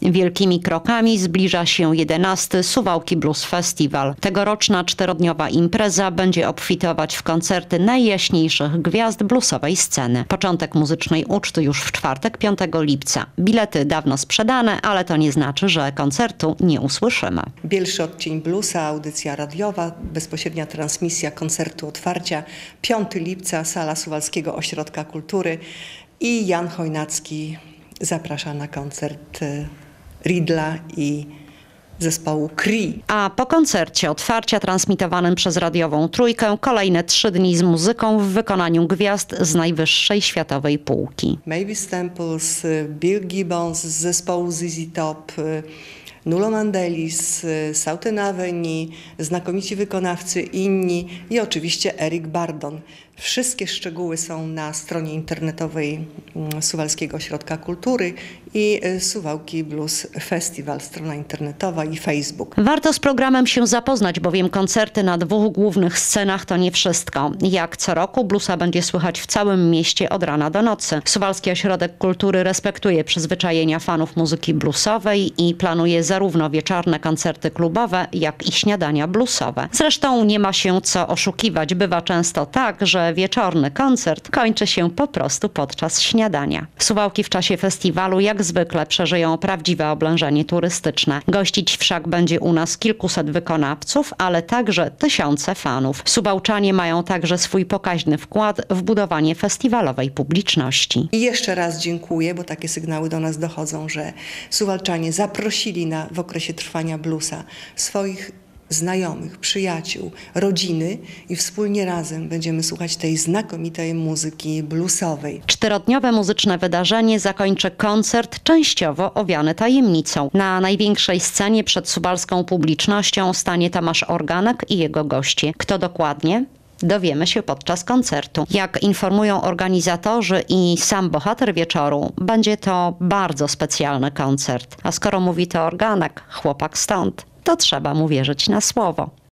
Wielkimi krokami zbliża się 11. Suwałki Blues Festival. Tegoroczna 4-dniowa impreza będzie obfitować w koncerty najjaśniejszych gwiazd bluesowej sceny. Początek muzycznej uczty już w czwartek, 5 lipca. Bilety dawno sprzedane, ale to nie znaczy, że koncertu nie usłyszymy. Bielszy odcień bluesa, audycja radiowa, bezpośrednia transmisja koncertu otwarcia. 5 lipca, sala Suwalskiego Ośrodka Kultury i Jan Chojnacki zaprasza na koncert Riddla i zespołu Cree. A po koncercie otwarcia transmitowanym przez radiową Trójkę kolejne 3 dni z muzyką w wykonaniu gwiazd z najwyższej światowej półki. Mavis Staples, Bill Gibbons z zespołu ZZ Top, Nuno Mandelis, Southern Avenue, znakomici wykonawcy inni i oczywiście Eric Burdon. Wszystkie szczegóły są na stronie internetowej Suwalskiego Ośrodka Kultury i Suwałki Blues Festival, strona internetowa i Facebook. Warto z programem się zapoznać, bowiem koncerty na 2 głównych scenach to nie wszystko. Jak co roku bluesa będzie słychać w całym mieście od rana do nocy. Suwalski Ośrodek Kultury respektuje przyzwyczajenia fanów muzyki bluesowej i planuje zarówno wieczorne koncerty klubowe, jak i śniadania bluesowe. Zresztą nie ma się co oszukiwać. Bywa często tak, że wieczorny koncert kończy się po prostu podczas śniadania. Suwałki w czasie festiwalu jak zwykle przeżyją prawdziwe oblężenie turystyczne. Gościć wszak będzie u nas kilkuset wykonawców, ale także tysiące fanów. Suwałczanie mają także swój pokaźny wkład w budowanie festiwalowej publiczności. I jeszcze raz dziękuję, bo takie sygnały do nas dochodzą, że Suwalczanie zaprosili w okresie trwania bluesa swoich znajomych, przyjaciół, rodziny i wspólnie razem będziemy słuchać tej znakomitej muzyki bluesowej. 4-dniowe muzyczne wydarzenie zakończy koncert częściowo owiany tajemnicą. Na największej scenie przed suwalską publicznością stanie Tomasz Organek i jego goście. Kto dokładnie? Dowiemy się podczas koncertu. Jak informują organizatorzy i sam bohater wieczoru, będzie to bardzo specjalny koncert. A skoro mówi to Organek, chłopak stąd, to trzeba mu wierzyć na słowo.